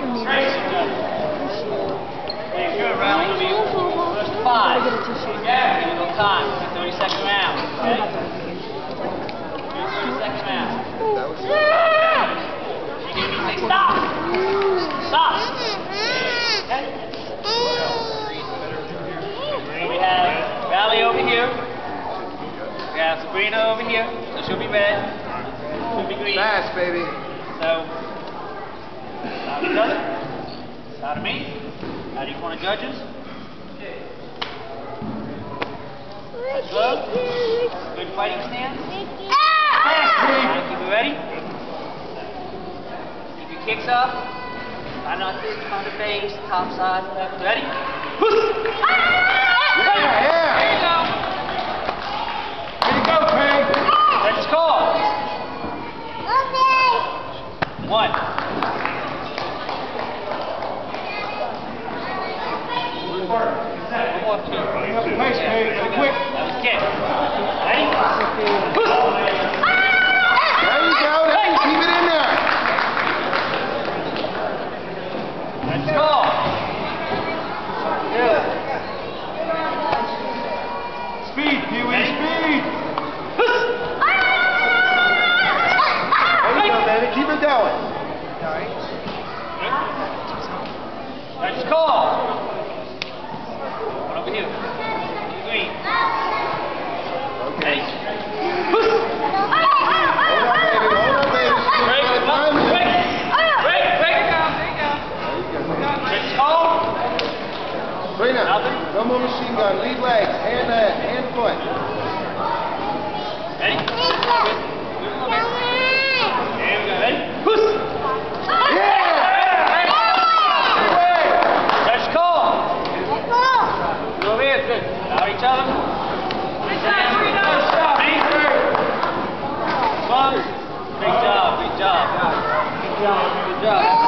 Hey, good round. It'll be first 5. Yeah, give it a little time. 30-second round. Okay? 30-second round. You're going to say stop. Stop. Okay? So we have Valley over here. We have Sabrina over here. So she'll be red. She'll be green. Fast, baby. So, how do you judge it? How to me? How do you want to judge us? Good. Good fighting stance. Alright, keep it ready. Keep your kicks up. Try not to on the base, top side, whatever. Ready? There you go. There you go, Craig. Let's call. 1. Good work. One more, 2. Nice, Craig. Quick. That was kick. Ready? There you go. Hey, keep it in there. Let's go. Good. Speed, Pee-wee, speed. There you go, baby. Keep it going. Let's call. One over here. Green. Okay. Ready? Hold on, baby. Break it down. Break it down. Let's call. Sabrina, no more machine gun. Lead legs. Hand foot. Ready? There we go. Ready? Push. Yeah! Let's call. Go over here. Good. Now each other. Good job. Big job. Good job.